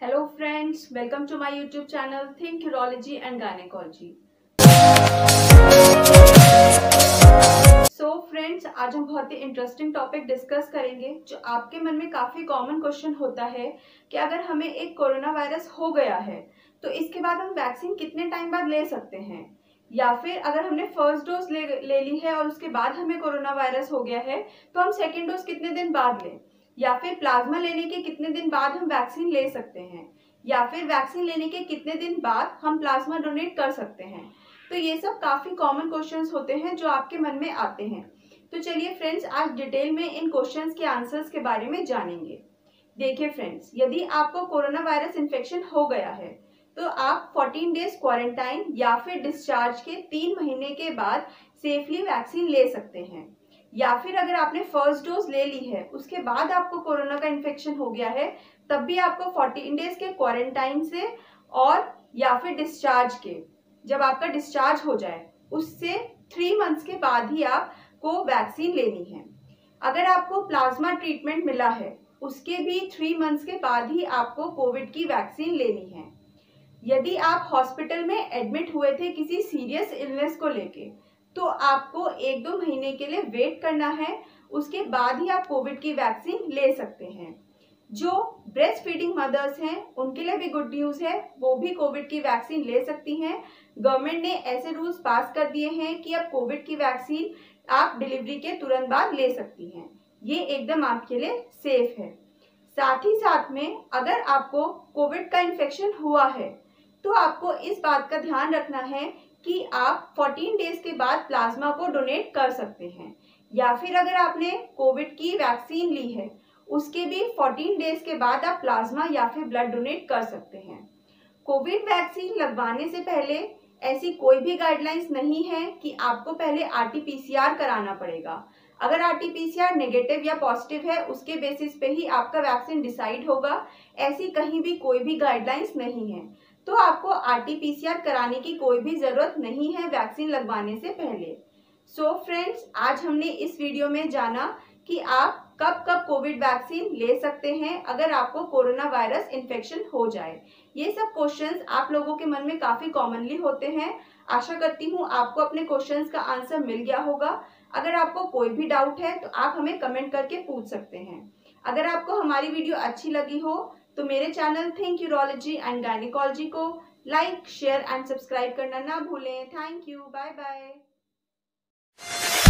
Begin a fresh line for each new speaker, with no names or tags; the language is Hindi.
Hello friends, welcome to my YouTube channel Think Urology and Gynecology. Friends, आज हम बहुत ही इंटरेस्टिंग टॉपिक डिस्कस करेंगे जो आपके मन में काफी कॉमन क्वेश्चन होता है कि अगर हमें एक कोरोना वायरस हो गया है तो इसके बाद हम वैक्सीन कितने टाइम बाद ले सकते हैं, या फिर अगर हमने फर्स्ट डोज ले ली है और उसके बाद हमें कोरोना वायरस हो गया है तो हम सेकेंड डोज कितने दिन बाद लें, या फिर प्लाज्मा लेने के कितने दिन बाद हम वैक्सीन ले सकते हैं, या फिर वैक्सीन लेने के कितने दिन बाद हम प्लाज्मा डोनेट कर सकते हैं। तो ये सब काफी कॉमन क्वेश्चंस होते हैं जो आपके मन में आते हैं। तो चलिए फ्रेंड्स, आज डिटेल में इन क्वेश्चंस के आंसर्स के बारे में जानेंगे। देखिए फ्रेंड्स, यदि आपको कोरोना वायरस इन्फेक्शन हो गया है तो आप 14 डेज क्वारंटाइन या फिर डिस्चार्ज के 3 महीने के बाद सेफली वैक्सीन ले सकते हैं, या फिर अगर आपने फर्स्ट डोज ले ली है उसके बाद आपको कोरोना का इन्फेक्शन हो गया है तब भी आपको 14 डेज के क्वारंटाइन से और या फिर डिस्चार्ज के, जब आपका डिस्चार्ज हो जाए उससे 3 मंथ्स के बाद ही आपको वैक्सीन लेनी है। अगर आपको प्लाज्मा ट्रीटमेंट मिला है उसके भी 3 मंथ्स के बाद ही आपको कोविड की वैक्सीन लेनी है। यदि आप हॉस्पिटल में एडमिट हुए थे किसी सीरियस इलनेस को लेके तो आपको 1-2 महीने के लिए वेट करना है, उसके बाद ही आप कोविड की वैक्सीन ले सकते हैं। जो ब्रेस्ट फीडिंग मदर्स हैं उनके लिए भी गुड न्यूज है, वो भी कोविड की वैक्सीन ले सकती हैं। गवर्नमेंट ने ऐसे रूल्स पास कर दिए हैं कि अब कोविड की वैक्सीन आप डिलीवरी के तुरंत बाद ले सकती हैं। ये एकदम आपके लिए सेफ है। साथ ही साथ में अगर आपको कोविड का इन्फेक्शन हुआ है तो आपको इस बात का ध्यान रखना है कि आप 14 डेज के बाद प्लाज्मा को डोनेट कर सकते हैं, या फिर अगर आपने कोविड की वैक्सीन ली है उसके भी 14 डेज के बाद आप प्लाज्मा या फिर ब्लड डोनेट कर सकते हैं। कोविड वैक्सीन लगवाने से पहले ऐसी कोई भी गाइडलाइंस नहीं है कि आपको पहले आरटी-पीसीआर कराना पड़ेगा। अगर आरटी-पीसीआर नेगेटिव या पॉजिटिव है उसके बेसिस पे ही आपका वैक्सीन डिसाइड होगा, ऐसी कहीं भी कोई भी गाइडलाइंस नहीं है। तो आपको आरटी-पीसीआर कराने की कोई भी जरूरत नहीं है वैक्सीन लगवाने से पहले। सो फ्रेंड्स, आज हमने इस वीडियो में जाना कि आप कब कब कोविड वैक्सीन ले सकते हैं अगर आपको कोरोना वायरस इन्फेक्शन हो जाए। ये सब क्वेश्चंस आप लोगों के मन में काफी कॉमनली होते हैं। आशा करती हूँ आपको अपने क्वेश्चंस का आंसर मिल गया होगा। अगर आपको कोई भी डाउट है तो आप हमें कमेंट करके पूछ सकते हैं। अगर आपको हमारी वीडियो अच्छी लगी हो तो मेरे channel Think Urology and Gynecology को लाइक, शेयर एंड सब्सक्राइब करना ना भूलें। Thank you, bye bye.